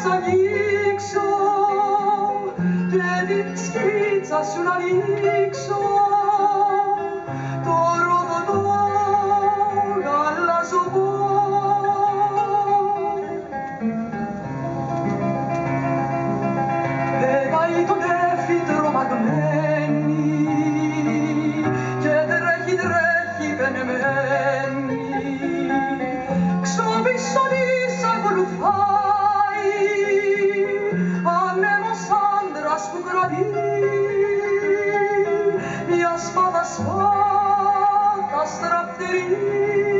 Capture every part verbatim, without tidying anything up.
ανοίξω και την σκρίτσα σου να ανοίξω το ροδοτό γαλάζοπό. Δεν πάει το νέφι τρομαγμένη και τρέχει τρέχει πενεμένη ξοπίσω της ακολουθάει ανέμος άντρας που κρατεί μια σπάδα σπάδα στραφτερή.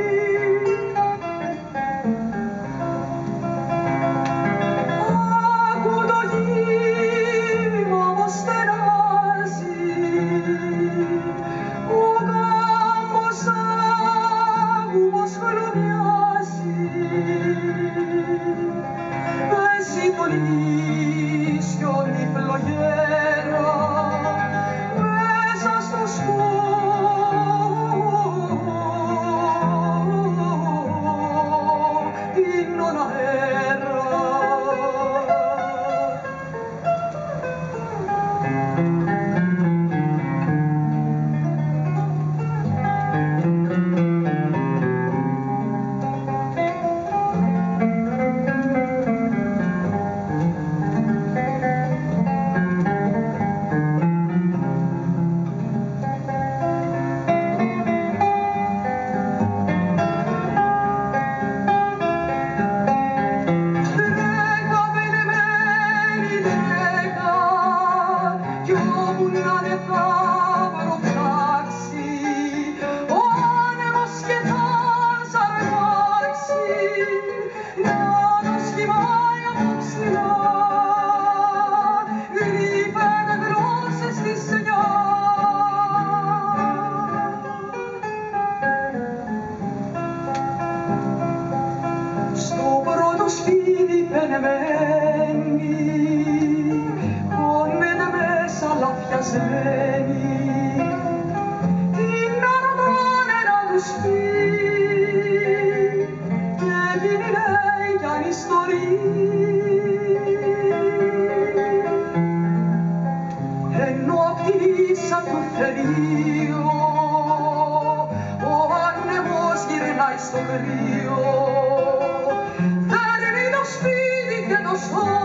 Άκου το κύμα πως στενάζει ο κάμπος άκου πως χλωμιάζει εσύ τον ίσιο τη φλογέρα μέσα στο σκότεινον αέρα. Κι όπου να δε θα προψάξει ο άνεμος και θα σαρπάξει να το σχημάει απόψινά γρήπαινε γλώσσες της εννιά. Στο πρώτο σπίτι πενεμένη λαφιασμένη την αρωτάνε να τους πει και εκείνη λέει κι αν ιστορεί ενώ απ' τη λύσα του θερίο ο άνεμος γυρνάει στο κρύο φέρνει το σπίτι και το σώμα